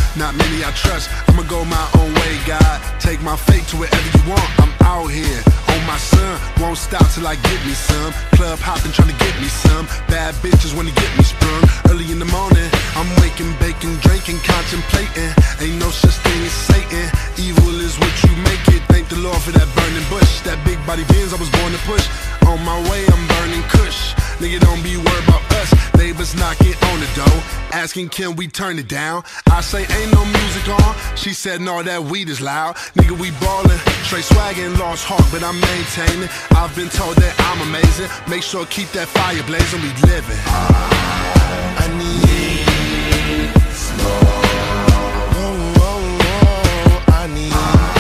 not many I trust. I'ma go my own way, God. Take my fate to wherever you want. I'm out here on my son, won't stop till I get me some. Club hopping, trying to get me some. Bad bitches wanna get me sprung. Early in the morning, I'm waking, baking, drinking, contemplating. Ain't no such thing as Satan. Evil is what you make it. Thank the Lord for that burning bush. That big body Benz I was born to push. On my way, I'm burning kush. Nigga, don't be worried about us. Neighbors knocking on the door, asking can we turn it down. I say ain't no music on. She said no, that weed is loud. Nigga, we ballin', straight swaggin', lost heart, but I'm maintaining. I've been told that I'm amazing. Make sure keep that fire blazing. We living. I need slow. I need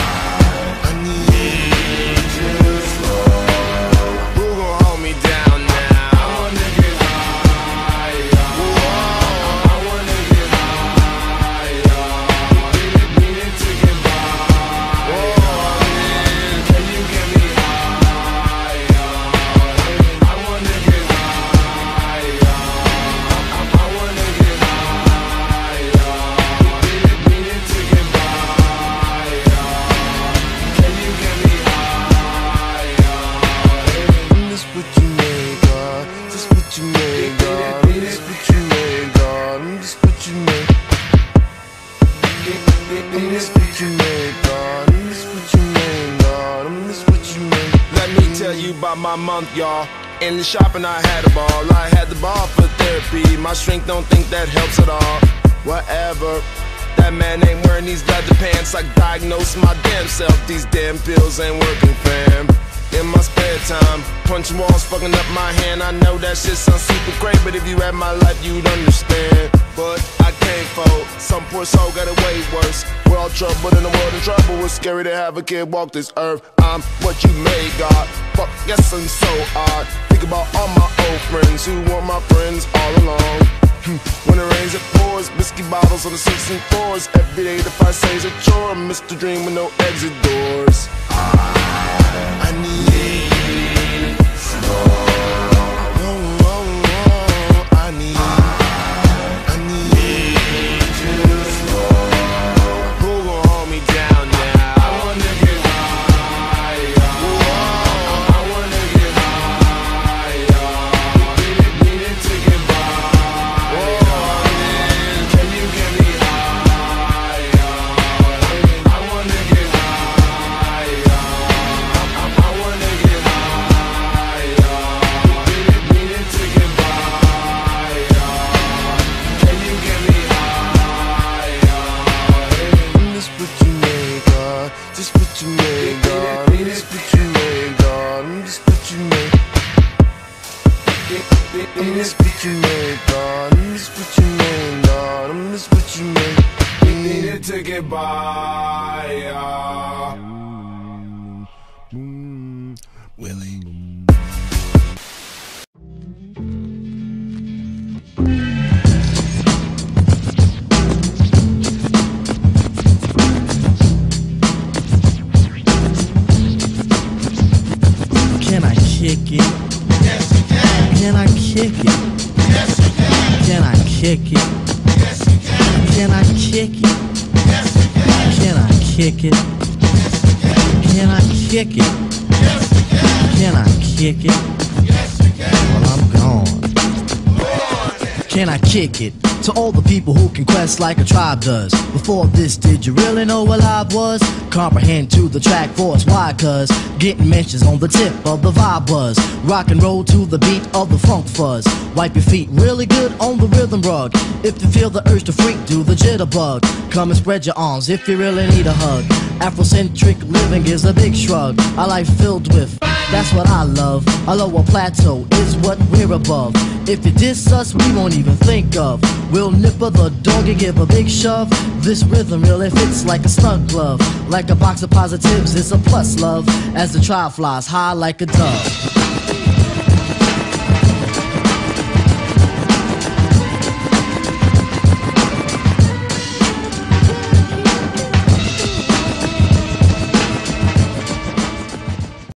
you slow. Who gon' hold me down now? I wanna get higher. I wanna get higher. Needed to get by. Can you get me higher? I wanna get higher. I wanna get higher. Needed to get by. Can you get me higher? This what you made, God. This what you made, God. This what you made, God. This what you made. This what you made, God. This what you made, God. This what you made. Let me tell you about my month, y'all. In the shopping I had a ball. I had the ball for therapy. My strength don't think that helps at all. Whatever. That man ain't wearing these leather pants. I diagnosed my damn self. These damn pills ain't working, fam. In my spare time, punching walls, fucking up my hand. I know that shit sounds super great, but if you had my life, you'd understand. But I can't fold. Some poor soul got it way worse. We're all trouble in the world in trouble. It's scary to have a kid walk this earth. I'm what you made, God. Fuck, yes, I'm so odd. Think about all my old friends who weren't my friends all along. When it rains, it pours. Whiskey bottles on the 6 and 4s. Every day the fight says a chore. Mr. Dream with no exit doors. I need slow. I need you slow. Who gon' hold me down now? I wanna get higher. I wanna get higher. Needed to get by. Can you get me higher? I wanna get higher. I wanna get higher. Needed to get by. Can you get me higher? This what you made, God. This what you made, God. This what you made, God. This what you made. This what you made, God. This what you made, God. This what you made. We needed to get by. Willie. Can I kick it? Yes, you can. Can I kick it? Yes, you can. Can I kick it? Yes, you can. Can I kick it? Yes, you can. Can I kick it? Can I kick it? Yes, you can. Can I kick it? Yes, you can. Well, I'm gone. Can I kick it? To all the people who can quest like a tribe does. Before this, did you really know what live was? Comprehend to the track force, why? Cause getting mentions on the tip of the vibe buzz. Rock and roll to the beat of the funk fuzz. Wipe your feet really good on the rhythm rug. If you feel the urge to freak, do the jitterbug. Come and spread your arms if you really need a hug. Afrocentric living is a big shrug. A life filled with, that's what I love. A lower plateau is what we're above. If you diss us, we won't even think of. We'll nipper the dog and give a big shove. This rhythm really fits like a snug glove. Like a box of positives, it's a plus love. As the tribe flies high like a dove.